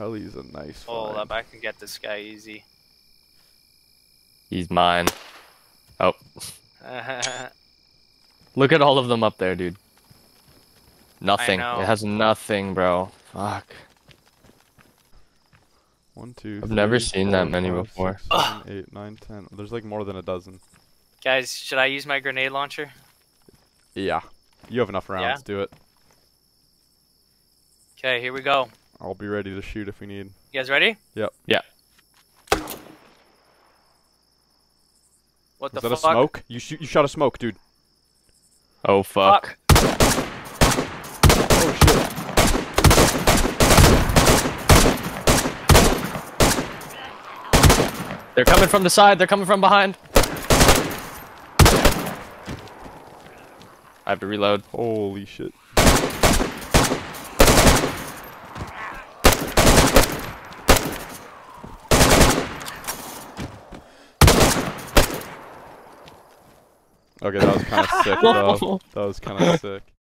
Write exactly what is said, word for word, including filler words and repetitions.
heli's a nice Hold find. up, I can get this guy easy. He's mine. Oh. Look at all of them up there, dude. Nothing. know. It has nothing, bro. Fuck. One, two, I've three, never seen four, that many five, before. six, seven, eight, nine, ten. There's like more than a dozen. Guys, should I use my grenade launcher? Yeah. You have enough rounds. Yeah? Do it. Okay, here we go. I'll be ready to shoot if we need. You guys ready? Yep. Yeah. What Was the that fuck? a smoke? You shoot. You shot a smoke, dude. Oh, fuck. Fuck. Oh shit. They're coming from the side. They're coming from behind. I have to reload. Holy shit. Okay, that was kind of sick, though. That was kind of sick.